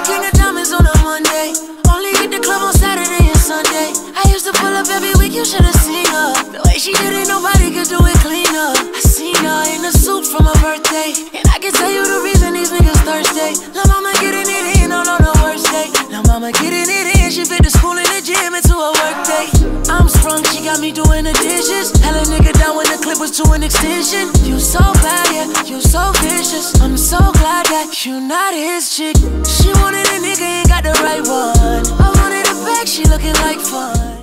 king of diamonds on a Monday. Only hit the club on Saturday and Sunday. I used to pull up every week, you should've seen her. The way she did it, nobody could do it cleaner. I seen her in a suit for my birthday, and I can tell you the reason these niggas thirsty. Lil' mama getting it in on the worst day. Lil' mama getting it in, she fit the school and the gym into a work day. I'm sprung, she got me doing the dishes. Hella nigga down when the clip was to an extension. You so bad, yeah, you so vicious. I'm so glad that you not his chick. She wanted a nigga, ain't got the right one. I wanted a bag, she looking like fun.